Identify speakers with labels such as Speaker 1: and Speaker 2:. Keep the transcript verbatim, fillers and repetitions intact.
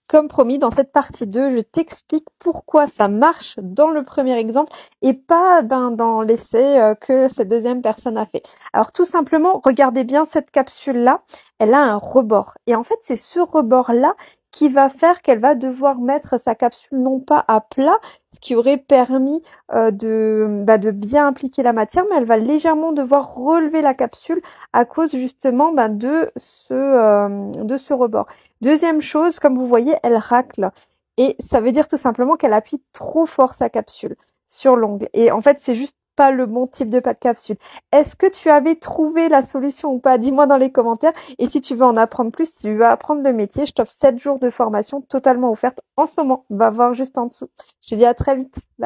Speaker 1: Comme promis, dans cette partie deux, je t'explique pourquoi ça marche dans le premier exemple et pas ben, dans l'essai euh, que cette deuxième personne a fait. Alors tout simplement, regardez bien cette capsule-là, elle a un rebord. Et en fait, c'est ce rebord-là qui va faire qu'elle va devoir mettre sa capsule non pas à plat, ce qui aurait permis euh, de, bah, de bien appliquer la matière, mais elle va légèrement devoir relever la capsule à cause justement bah, de, ce, euh, de ce rebord. Deuxième chose, comme vous voyez, elle racle. Et ça veut dire tout simplement qu'elle appuie trop fort sa capsule sur l'ongle. Et en fait, c'est juste pas le bon type de capsule. Est-ce que tu avais trouvé la solution ou pas? Dis-moi dans les commentaires. Et si tu veux en apprendre plus, si tu veux apprendre le métier, je t'offre sept jours de formation totalement offerte en ce moment. Va voir juste en dessous. Je te dis à très vite. Bye.